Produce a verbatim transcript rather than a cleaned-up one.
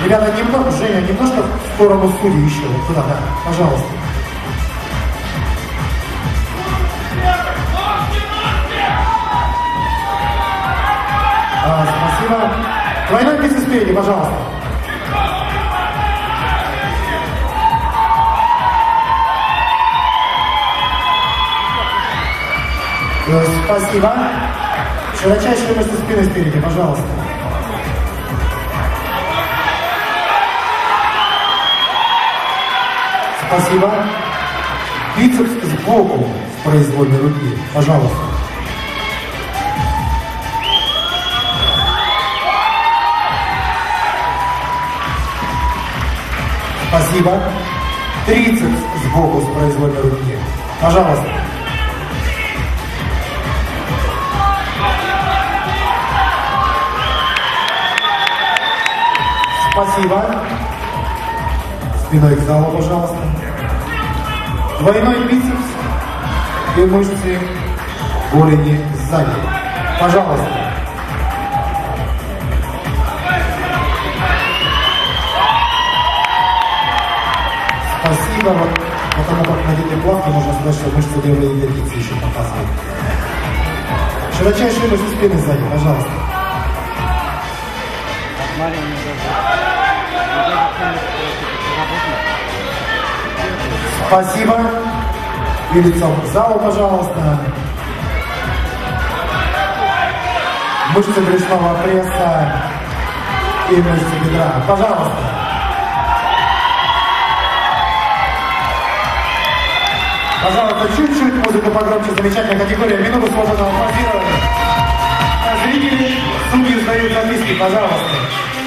Ребята, немного, Женя, немножко в сторону судей еще. Вот туда, да, пожалуйста. А, спасибо. Двойной бицепс спереди, пожалуйста. Спасибо. Широчайшие мышцы спины спереди, пожалуйста. Спасибо. Бицепс сбоку с произвольной руки, пожалуйста. Спасибо. Трицепс сбоку с произвольной руки, пожалуйста. Спасибо. Спиной к залу, пожалуйста. Двойной бицепс и мышцы голени сзади. Пожалуйста. Спасибо. Вот, потому как на длинной плавке можно сказать, что мышцы левой ягодицы еще показывают. Широчайшие мышцы спины сзади, пожалуйста. Спасибо. И лицом к залу, пожалуйста. Мышцы брюшного пресса и мышцы бедра. Пожалуйста. Пожалуйста, чуть-чуть музыку погромче. Замечательная категория. Минуту свободного позирования. Зрители, судьи сдают записки, пожалуйста.